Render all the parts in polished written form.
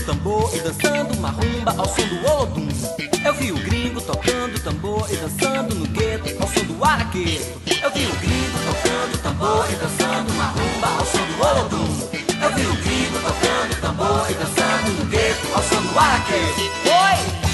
tambor e dançando uma rumba ao som do olodum. Eu vi o gringo tocando tambor e dançando no gueto ao som do araqueto. Eu vi o gringo tocando tambor e dançando uma rumba ao som do olodum. Eu vi o gringo tocando tambor e dançando no gueto ao som do araqueto. Oi!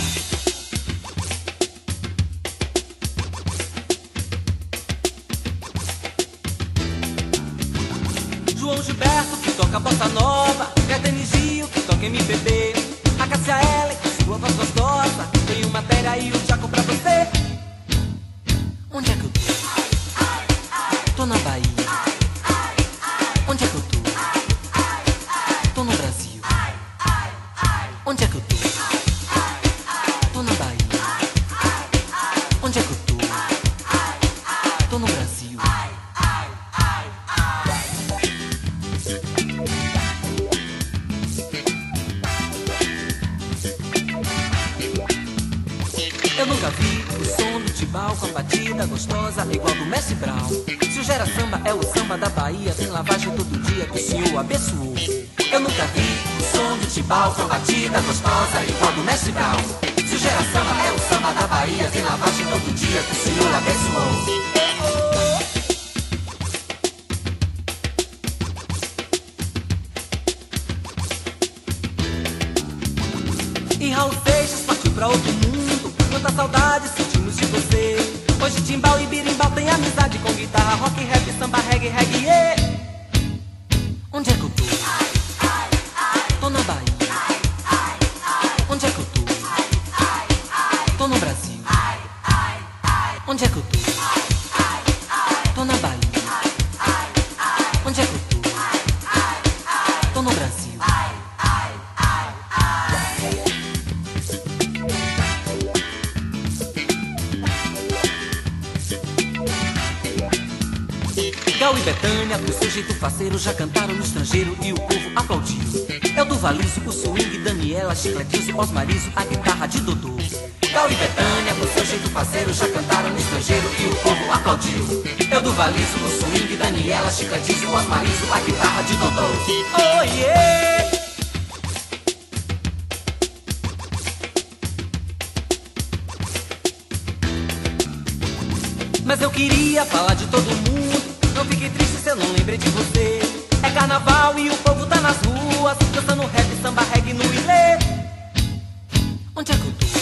João Gilberto, que toca bossa nova, Caetano Gil, que toca MPB, a Cássia Eller, com sua voz gostosa, tenho matéria e um jaco pra você. Onde é que eu tô? Tô na Bahia. Onde é que eu tô? Tô no Brasil. Onde é que eu tô? Tô na Bahia. Onde é que eu tô? Tô no Brasil. Eu nunca vi o som do tibau com a batida gostosa igual do Mestre Brown. Se o Gera Samba é o samba da Bahia, tem lavagem todo dia que o senhor abençoou. Eu nunca vi o som do tibau com a batida gostosa igual do Mestre Brown. Se o Gera Samba é o samba da Bahia, tem lavagem todo dia que o senhor abençoou. E Raul Seixas partiu pra outro mundo. Quanta saudade sentimos de você. Hoje timbal e birimbau tem amizade com guitarra, rock, rap, samba, reggae, reggae, yeah. Onde é que eu tô? Tô na Bahia. Onde é que eu tô? Tô no Brasil. Onde é que eu tô? Tô na Bahia. Onde é que eu tô? Tô no Brasil. Gal e Betânia, com seu jeito faceiro, já cantaram no estrangeiro e o povo aplaudiu. É o Duvalizo, o swing, Daniela, Chicletizo, Osmarizo, a guitarra de Dodô. Gal e Betânia, com seu jeito faceiro, já cantaram no estrangeiro e o povo aplaudiu. É o Duvalizo, o swing, Daniela, Chicletizo, Osmarizo, a guitarra de Dodô. Oh yeah! Mas eu queria falar de todo mundo. Não fique triste se eu não lembrei de você. É carnaval e o povo tá nas ruas, dançando rap, samba, reggae no ilê. Onde é que eu tô?